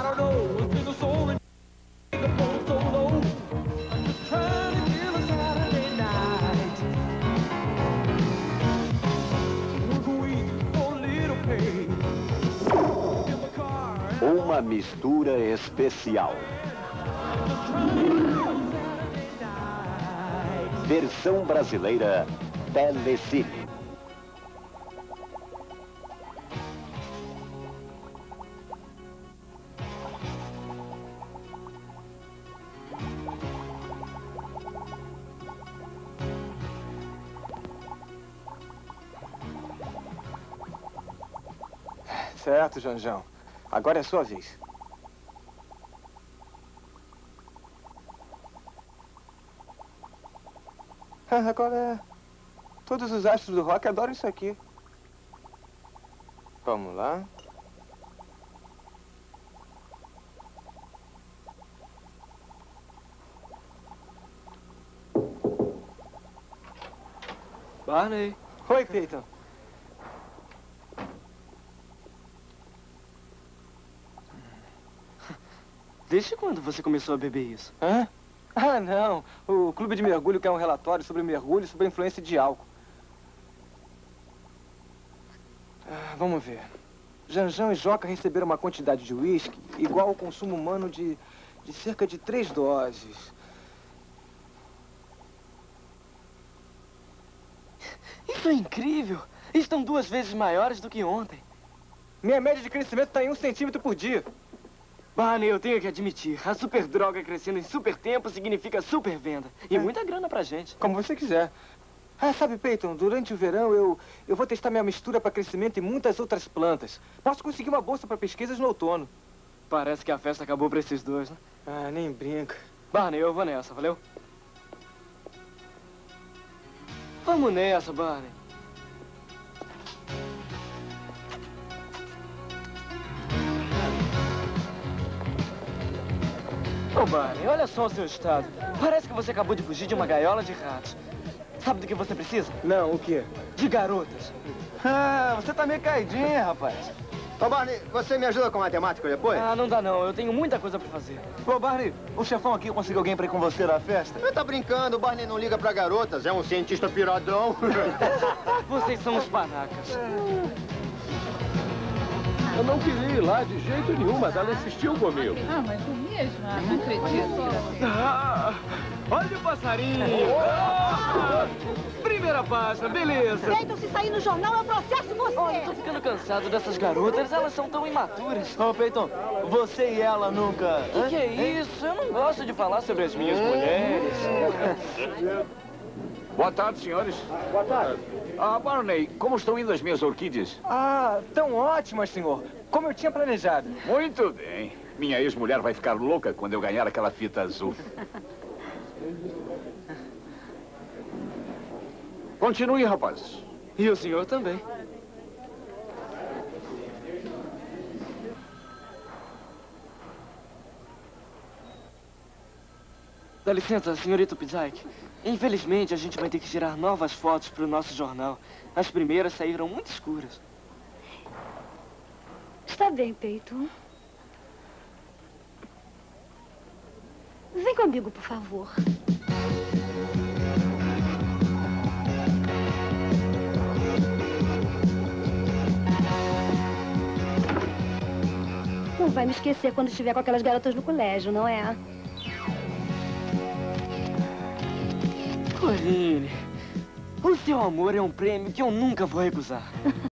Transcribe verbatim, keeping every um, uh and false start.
Uma mistura especial. Versão brasileira Telecine. Certo, Janjão. Agora é sua vez. Agora, todos os astros do rock adoram isso aqui. Vamos lá. Barney. Oi, Peyton. Desde quando você começou a beber isso? Hã? Ah, não. O Clube de Mergulho quer um relatório sobre mergulho e sobre a influência de álcool. Ah, vamos ver. Janjão e Joca receberam uma quantidade de uísque igual ao consumo humano de, de cerca de três doses. Isso é incrível! Estão duas vezes maiores do que ontem. Minha média de crescimento está em um centímetro por dia. Barney, eu tenho que admitir, a super droga crescendo em super tempo significa super venda. E é. muita grana pra gente. Como você quiser. Ah, sabe, Peyton, durante o verão eu, eu vou testar minha mistura para crescimento em muitas outras plantas. Posso conseguir uma bolsa para pesquisas no outono. Parece que a festa acabou pra esses dois, né? Ah, nem brinca. Barney, eu vou nessa, valeu? Vamos nessa, Barney. Ô, Barney, olha só o seu estado. Parece que você acabou de fugir de uma gaiola de ratos. Sabe do que você precisa? Não, o quê? De garotas. Ah, você tá meio caidinho, rapaz. Ô, Barney, você me ajuda com a matemática depois? Ah, não dá não. Eu tenho muita coisa pra fazer. Ô, Barney, o chefão aqui conseguiu alguém pra ir com você na festa? Você tá brincando, o Barney não liga pra garotas, é um cientista piradão. Vocês são os panacas. Eu não queria ir lá de jeito nenhum, mas ela insistiu comigo. Ah, mas o mesmo? Ah, não acredito. Ah, olha o passarinho. Oh! Primeira página, beleza. Peyton, se sair no jornal, eu processo você. Olha, eu tô ficando cansado dessas garotas, elas são tão imaturas. Ô, Peyton, você e ela nunca... O que, que é isso? Eu não gosto de falar sobre as minhas mulheres. Boa tarde, senhores. Boa tarde. Ah, Barney, como estão indo as minhas orquídeas? Ah, tão ótimas, senhor. Como eu tinha planejado. Muito bem. Minha ex-mulher vai ficar louca quando eu ganhar aquela fita azul. Continue, rapazes. E o senhor também. Dá licença, senhorito Pizak. Infelizmente, a gente vai ter que tirar novas fotos para o nosso jornal. As primeiras saíram muito escuras. Está bem, Peyton. Vem comigo, por favor. Não vai me esquecer quando estiver com aquelas garotas no colégio, não é? Corinne, o seu amor é um prêmio que eu nunca vou recusar.